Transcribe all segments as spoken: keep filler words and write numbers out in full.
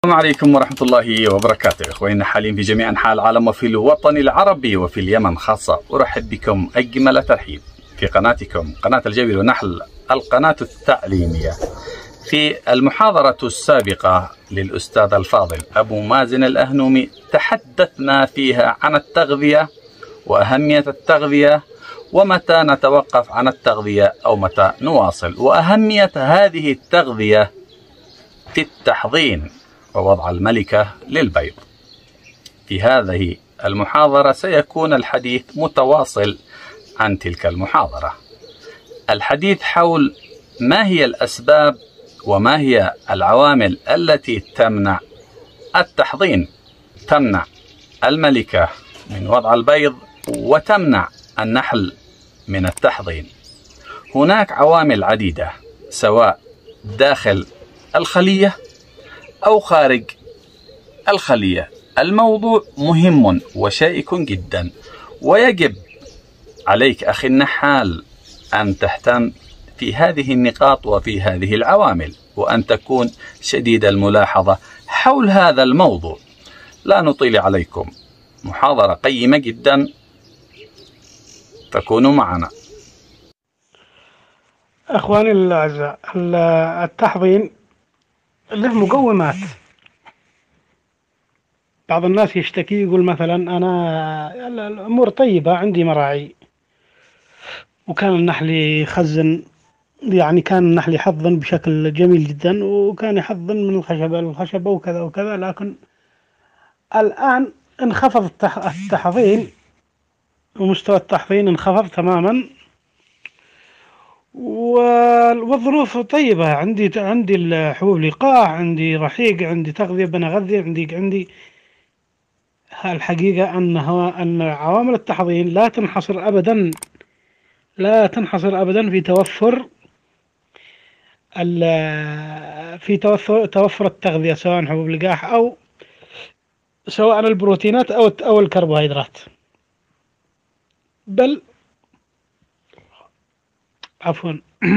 السلام عليكم ورحمة الله وبركاته. إخواننا حاليا في جميع أنحاء العالم وفي الوطن العربي وفي اليمن خاصة، أرحب بكم أجمل ترحيب في قناتكم قناة الجبل ونحل، القناة التعليمية. في المحاضرة السابقة للأستاذ الفاضل أبو مازن الأهنومي تحدثنا فيها عن التغذية وأهمية التغذية، ومتى نتوقف عن التغذية أو متى نواصل، وأهمية هذه التغذية في التحضين ووضع الملكة للبيض. في هذه المحاضرة سيكون الحديث متواصل عن تلك المحاضرة، الحديث حول ما هي الأسباب وما هي العوامل التي تمنع التحضين، تمنع الملكة من وضع البيض وتمنع النحل من التحضين. هناك عوامل عديدة سواء داخل الخلية أو خارج الخلية. الموضوع مهم وشائك جدا، ويجب عليك أخي النحال أن تهتم في هذه النقاط وفي هذه العوامل، وأن تكون شديد الملاحظة حول هذا الموضوع. لا نطيل عليكم، محاضرة قيمة جدا، فكونوا معنا. أخواني الأعزاء، التحضين له مقومات. بعض الناس يشتكي يقول مثلا أنا الأمور طيبة، عندي مراعي وكان النحل يخزن، يعني كان النحل يحضن بشكل جميل جدا، وكان يحضن من الخشبة للخشبة وكذا وكذا، لكن الآن انخفض التحضين ومستوى التحضين انخفض تماما، والظروف طيبة. عندي عندي الحبوب لقاح، عندي رحيق، عندي تغذية بنغذي، عندي عندي الحقيقة أنها أن عوامل التحضين لا تنحصر أبدا لا تنحصر أبدا في توفر في توفر توفر التغذية، سواء حبوب لقاح أو سواء البروتينات أو أو الكربوهيدرات، بل عفوا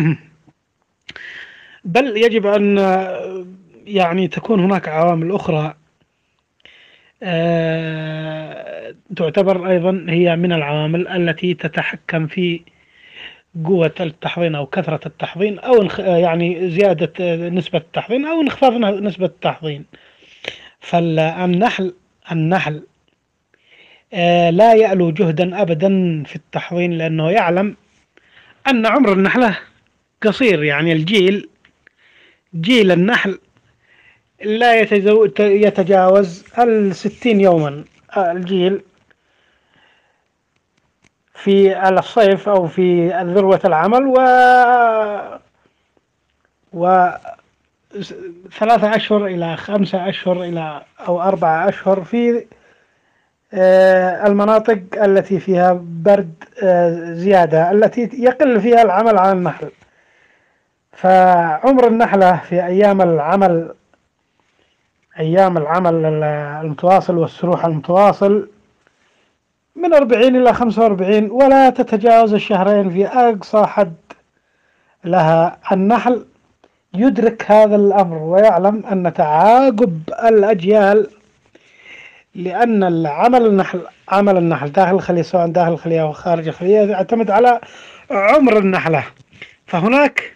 بل يجب أن يعني تكون هناك عوامل أخرى أه تعتبر أيضا هي من العوامل التي تتحكم في قوة التحضين أو كثرة التحضين، أو يعني زيادة نسبة التحضين أو انخفاض نسبة التحضين. فالنحل النحل أه لا يألو جهدا أبدا في التحضين، لأنه يعلم أن عمر النحلة قصير. يعني الجيل جيل النحل لا يتجاوز الستين يوما، الجيل في الصيف أو في ذروة العمل، و و ثلاثة أشهر إلى خمسة أشهر إلى أو أربعة أشهر في المناطق التي فيها برد زيادة، التي يقل فيها العمل على النحل. فعمر النحلة في أيام العمل أيام العمل المتواصل والسروح المتواصل من أربعين إلى خمسة وأربعين، ولا تتجاوز الشهرين في أقصى حد لها. النحل يدرك هذا الأمر ويعلم أن تعاقب الأجيال، لأن العمل النحل عمل النحل داخل الخلية سواء داخل الخلية أو خارج الخلية يعتمد على عمر النحلة. فهناك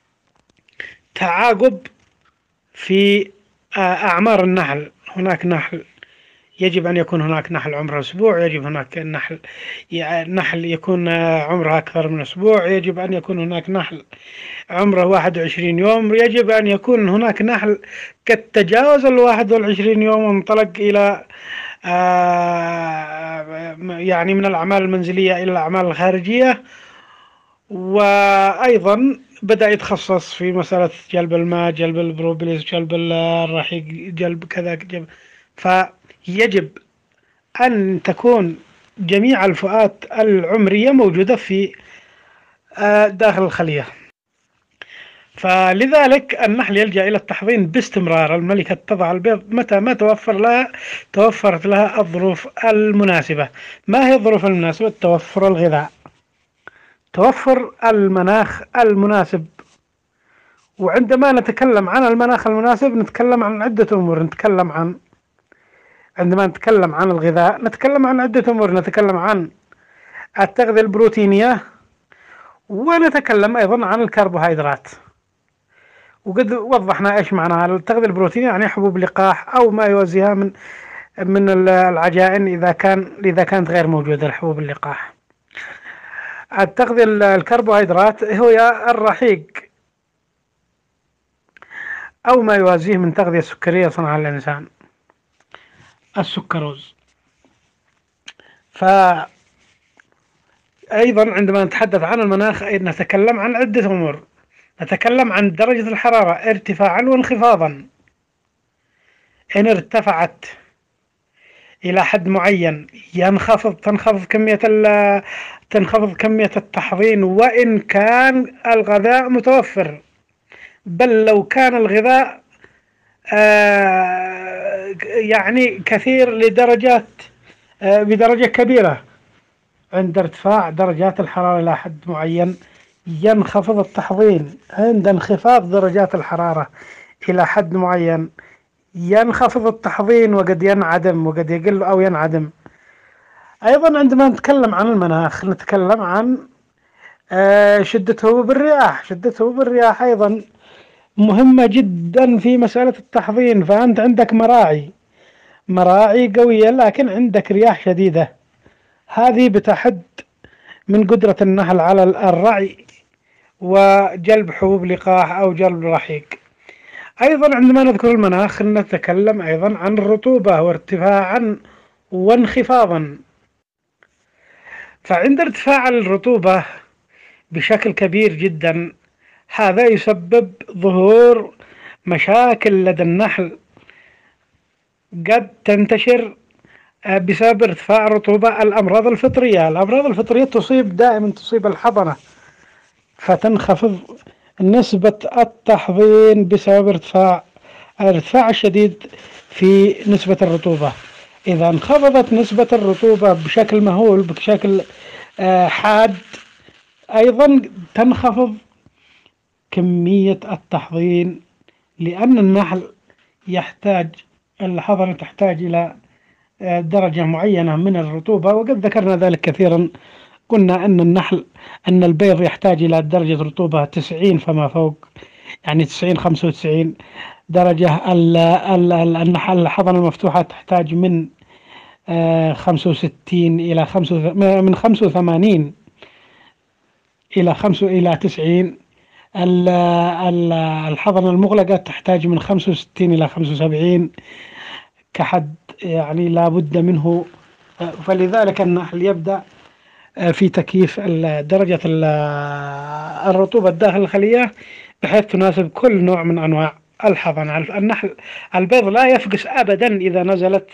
تعاقب في أعمار النحل. هناك نحل يجب أن يكون هناك نحل عمره أسبوع، يجب هناك نحل نحل يكون عمره أكثر من أسبوع، يجب أن يكون هناك نحل عمره واحد وعشرين يوم، يجب أن يكون هناك نحل قد تجاوز الواحد والعشرين يوم وانطلق إلى يعني من الأعمال المنزلية إلى الأعمال الخارجية، وأيضا بدأ يتخصص في مسألة جلب الماء، جلب البروبليس، جلب الرحيق، جلب كذا جلب. فيجب أن تكون جميع الفئات العمرية موجودة في داخل الخلية. فلذلك النحل يلجأ إلى التحضين باستمرار. الملكة تضع البيض متى ما توفر لها توفرت لها الظروف المناسبة. ما هي الظروف المناسبة؟ توفر الغذاء، توفر المناخ المناسب، وعندما نتكلم عن المناخ المناسب نتكلم عن عدة أمور. نتكلم عن عندما نتكلم عن الغذاء نتكلم عن عدة أمور. نتكلم عن التغذية البروتينية، ونتكلم أيضا عن الكربوهيدرات. وقد وضحنا إيش معنى التغذية البروتينية، يعني حبوب لقاح أو ما يوازيها من من العجائن إذا كان إذا كانت غير موجودة الحبوب اللقاح. التغذية الكربوهيدرات هي الرحيق أو ما يوازيه من تغذية سكرية صنعها الإنسان، السكروز. فأيضا عندما نتحدث عن المناخ نتكلم عن عدة أمور. نتكلم عن درجة الحرارة ارتفاعا وانخفاضا. إن ارتفعت إلى حد معين ينخفض تنخفض كمية تنخفض كمية التحضين، وإن كان الغذاء متوفر، بل لو كان الغذاء آه يعني كثير لدرجات آه بدرجة كبيرة. عند ارتفاع درجات الحرارة إلى حد معين ينخفض التحضين. عند انخفاض درجات الحرارة إلى حد معين ينخفض التحضين وقد ينعدم وقد يقل أو ينعدم. أيضا عندما نتكلم عن المناخ نتكلم عن آه شدة هبوب الرياح. شدة هبوب الرياح أيضا مهمة جدا في مسألة التحضين. فأنت عندك مراعي مراعي قوية لكن عندك رياح شديدة، هذه بتحد من قدرة النحل على الرعي وجلب حبوب لقاح أو جلب رحيق. أيضا عندما نذكر المناخ نتكلم أيضا عن الرطوبة وارتفاعا وانخفاضا. فعند ارتفاع الرطوبة بشكل كبير جدا هذا يسبب ظهور مشاكل لدى النحل قد تنتشر بسبب ارتفاع الرطوبة. الأمراض الفطرية الأمراض الفطرية تصيب دائما تصيب الحضنة، فتنخفض نسبة التحضين بسبب ارتفاع الارتفاع الشديد في نسبة الرطوبة. إذا انخفضت نسبة الرطوبة بشكل مهول بشكل حاد أيضا تنخفض كمية التحضين، لأن النحل يحتاج الحضنة تحتاج إلى درجة معينة من الرطوبة، وقد ذكرنا ذلك كثيرا. قلنا أن النحل أن البيض يحتاج إلى درجة رطوبة تسعين فما فوق، يعني تسعين خمسة وتسعين درجة. النحل الحضنة المفتوحة تحتاج من خمسة وستين إلى خمسة من خمسة وثمانين إلى خمسة إلى تسعين. الحضنة المغلقة تحتاج من خمسة وستين إلى خمسة وسبعين كحد، يعني لا بد منه. فلذلك النحل يبدأ في تكييف درجة الرطوبة داخل الخلية بحيث تناسب كل نوع من أنواع الحضنة. النحل البيض لا يفقس أبدا إذا نزلت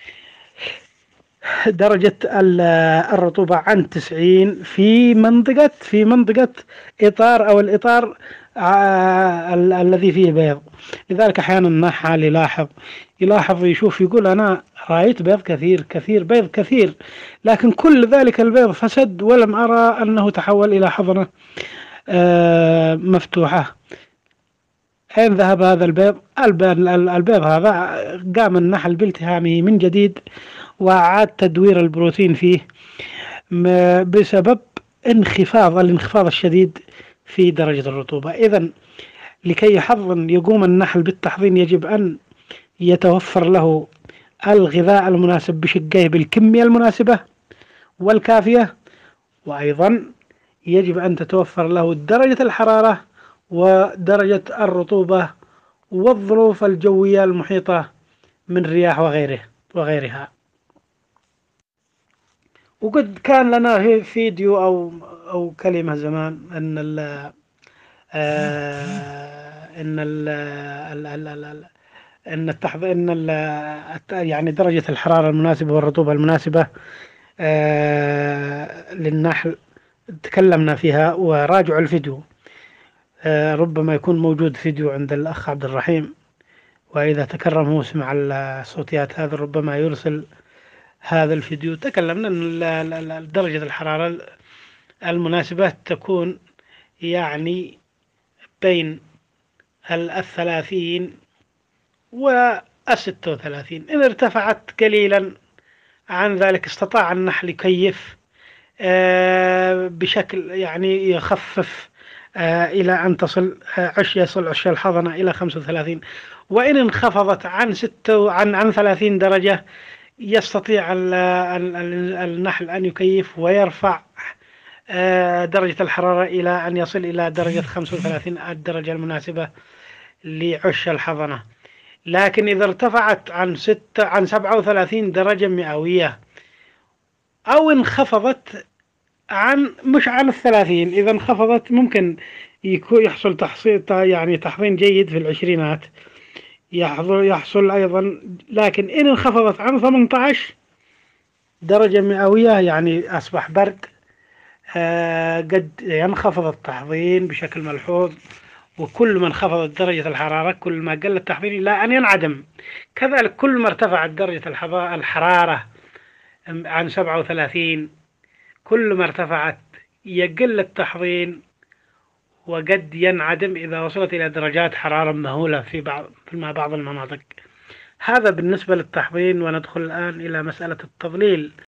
درجة الرطوبة عن تسعين في منطقة في منطقة إطار أو الإطار الذي فيه بيض. لذلك أحيانا النحل يلاحظ يلاحظ يشوف يقول أنا رأيت بيض كثير كثير بيض كثير، لكن كل ذلك البيض فسد ولم أرى أنه تحول إلى حضنة مفتوحة. أين ذهب هذا البيض؟ البيض هذا قام النحل بالتهامه من جديد وأعاد تدوير البروتين فيه بسبب انخفاض الانخفاض الشديد في درجة الرطوبة. إذن لكي يحضن يقوم النحل بالتحضين يجب أن يتوفر له الغذاء المناسب بشقيه بالكمية المناسبة والكافية، وأيضا يجب أن تتوفر له درجة الحرارة ودرجة الرطوبة والظروف الجوية المحيطة من رياح وغيره وغيرها. وقد كان لنا فيديو أو أو كلمة زمان أن ال أن ال أن التحضير أن ال يعني درجة الحرارة المناسبة والرطوبة المناسبة للنحل تكلمنا فيها، وراجعوا الفيديو. ربما يكون موجود فيديو عند الأخ عبد الرحيم، وإذا تكرم هو سمع الصوتيات هذا ربما يرسل هذا الفيديو. تكلمنا أن درجة الحرارة المناسبة تكون يعني بين الثلاثين والستة وثلاثين. إن ارتفعت قليلا عن ذلك استطاع النحل يكيف بشكل يعني يخفف إلى أن تصل عش يصل عش الحضنة إلى خمسة وثلاثين. وإن انخفضت عن ستة عن عن ثلاثين درجة يستطيع النحل أن يكيف ويرفع درجة الحرارة إلى أن يصل إلى درجة خمسة وثلاثين، الدرجة المناسبة لعش الحضنة. لكن إذا ارتفعت عن ستة عن سبعة وثلاثين درجة مئوية أو انخفضت عن مش عن الثلاثين، إذا انخفضت ممكن يحصل تحصيل يعني تحضين جيد في العشرينات يحصل, يحصل أيضا. لكن إن انخفضت عن ثمانية عشر درجة مئوية يعني أصبح برد، آه قد ينخفض التحضين بشكل ملحوظ. وكل ما انخفضت درجة الحرارة كل ما قل التحضير إلى أن ينعدم. كذلك كل ما ارتفعت درجة الحرارة عن سبعة وثلاثين كل ما ارتفعت يقل التحضين وقد ينعدم إذا وصلت إلى درجات حرارة مهولة في بعض في بعض المناطق. هذا بالنسبة للتحضين. وندخل الآن إلى مسألة التظليل.